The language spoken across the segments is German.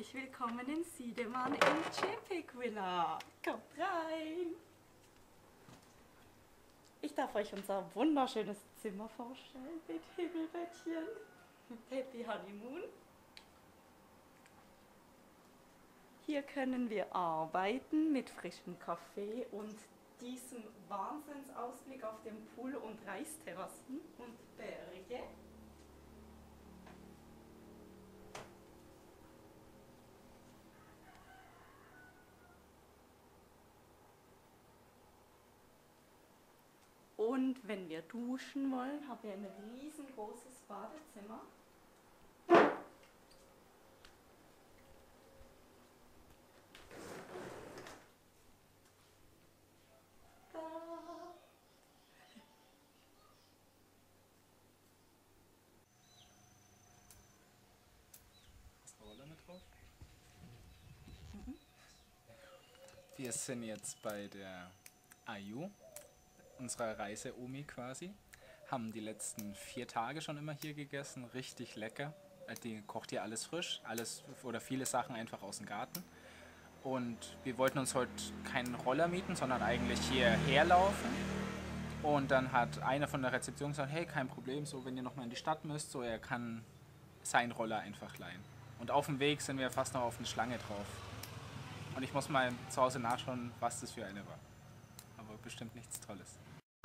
herzlich willkommen in Siedemann im Chipik Villa. Kommt rein! Ich darf euch unser wunderschönes Zimmer vorstellen mit Himmelbettchen. Happy Honeymoon. Hier können wir arbeiten mit frischem Kaffee und diesem Wahnsinnsausblick auf den Pool und Reisterrassen und Berge. Und wenn wir duschen wollen, haben wir ein riesengroßes Badezimmer. Wir sind jetzt bei der Ayu, unserer Reise-Omi quasi. Haben die letzten 4 Tage schon immer hier gegessen, richtig lecker. Die kocht hier alles frisch, alles oder viele Sachen einfach aus dem Garten. Und wir wollten uns heute keinen Roller mieten, sondern eigentlich hierher laufen. Und dann hat einer von der Rezeption gesagt, hey, kein Problem, so wenn ihr nochmal in die Stadt müsst, so er kann seinen Roller einfach leihen. Und auf dem Weg sind wir fast noch auf eine Schlange drauf. Und ich muss mal zu Hause nachschauen, was das für eine war. Aber bestimmt nichts Tolles.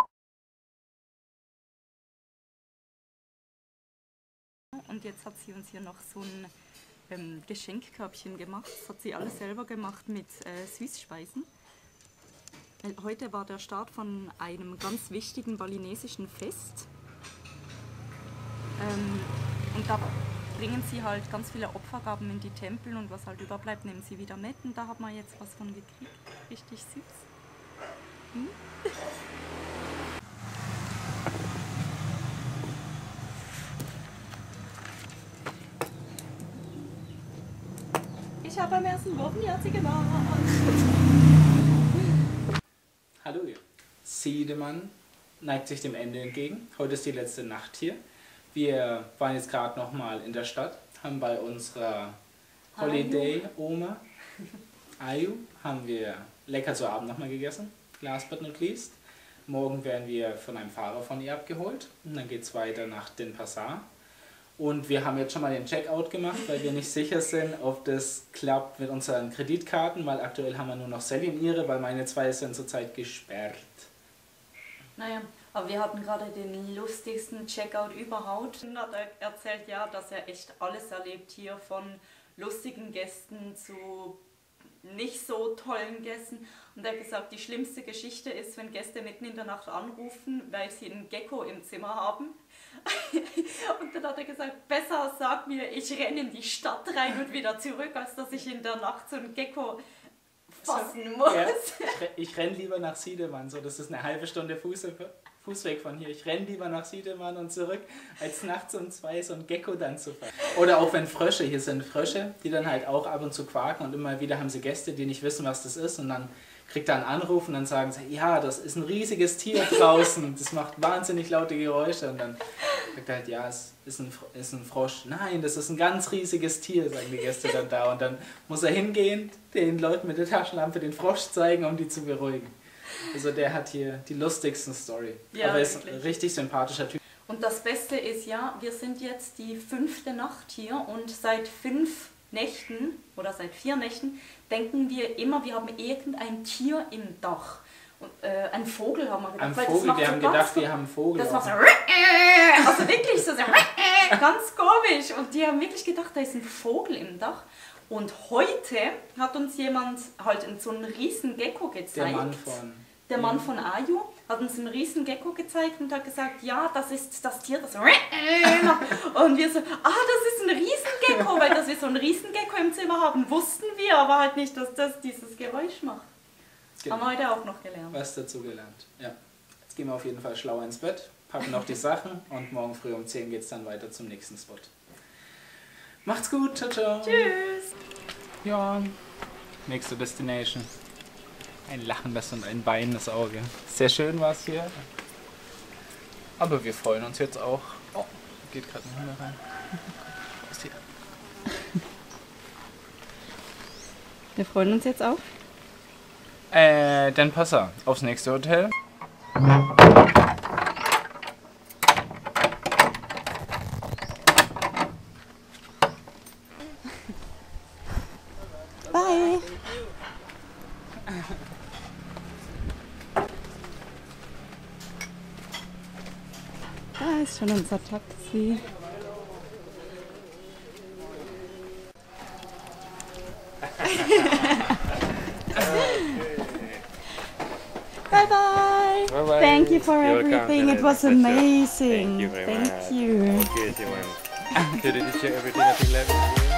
Und jetzt hat sie uns hier noch so ein Geschenkkörbchen gemacht. Das hat sie alles selber gemacht mit Süßspeisen. Heute war der Start von einem ganz wichtigen balinesischen Fest. Und da bringen sie halt ganz viele Opfergaben in die Tempel und was halt überbleibt, nehmen sie wieder mit. Und da hat man jetzt was von gekriegt. Richtig süß. Hm? Ich habe am ersten Wochenjahr sie gemacht. Hallo ihr. Siedemann neigt sich dem Ende entgegen. Heute ist die letzte Nacht hier. Wir waren jetzt gerade nochmal in der Stadt, haben bei unserer Holiday-Oma Ayu haben wir lecker zu Abend nochmal gegessen. Last but not least. Morgen werden wir von einem Fahrer von ihr abgeholt und dann geht es weiter nach Denpasar. Und wir haben jetzt schon mal den Checkout gemacht, weil wir nicht sicher sind, ob das klappt mit unseren Kreditkarten, weil aktuell haben wir nur noch Sally und ihre, weil meine 2 sind zurzeit gesperrt. Naja, aber wir hatten gerade den lustigsten Checkout überhaupt. Und hat er erzählt, ja, dass er echt alles erlebt hier, von lustigen Gästen zu nicht so tollen Gästen. Und er hat gesagt, die schlimmste Geschichte ist, wenn Gäste mitten in der Nacht anrufen, weil sie einen Gecko im Zimmer haben. Und dann hat er gesagt, besser sag mir, ich renne in die Stadt rein und wieder zurück, als dass ich in der Nacht so einen Gecko fassen muss. Ja, ich renne lieber nach Siedemann, so, das ist eine halbe Stunde Fußweg von hier. Ich renne lieber nach Siedemann und zurück, als nachts um 2 so ein Gecko dann zu fangen. Oder auch wenn Frösche, hier sind Frösche, die dann halt auch ab und zu quaken und immer wieder haben sie Gäste, die nicht wissen, was das ist und dann kriegt er einen Anruf und dann sagen sie, ja, das ist ein riesiges Tier draußen, das macht wahnsinnig laute Geräusche und dann sagt er halt, ja, es ist ein Frosch. Nein, das ist ein ganz riesiges Tier, sagen die Gäste dann da und dann muss er hingehen, den Leuten mit der Taschenlampe den Frosch zeigen, um die zu beruhigen. Also der hat hier die lustigsten Story. Ja, aber er ist wirklich ein richtig sympathischer Typ. Und das Beste ist ja, wir sind jetzt die 5. Nacht hier und seit 5 Nächten oder seit 4 Nächten denken wir immer, wir haben irgendein Tier im Dach. Und, ein Vogel haben wir gedacht. Ein Vogel, wir haben gedacht, wir haben einen Vogel. Das war so, also wirklich so, ganz komisch. Und die haben wirklich gedacht, da ist ein Vogel im Dach. Und heute hat uns jemand halt so einen riesen Gecko gezeigt. Der Mann von Ayu hat uns einen riesen Gecko gezeigt und hat gesagt, ja, das ist das Tier, das und wir so, das ist ein Riesengecko, weil dass wir so einen Riesengecko im Zimmer haben, wussten wir, aber halt nicht, dass das dieses Geräusch macht. Genau. Haben wir heute auch noch gelernt. Was dazu gelernt, ja. Jetzt gehen wir auf jeden Fall schlauer ins Bett, packen noch die Sachen und morgen früh um 10 geht es dann weiter zum nächsten Spot. Macht's gut, ciao, ciao. Tschüss. Ja, nächste Destination. Ein lachendes und ein weinendes Auge. Sehr schön war es hier. Aber wir freuen uns jetzt auch. Oh, geht gerade ein Hund rein. Was ist hier? Wir freuen uns jetzt auf. Dann pass auf, aufs nächste Hotel. Bye. Da ist schon unser Taxi. Bye bye. Bye bye. Thank you for You're welcome, everything. It Helena. was Pleasure. amazing. Thank you very Thank much. you. Okay, Simon. Did you everything I think left?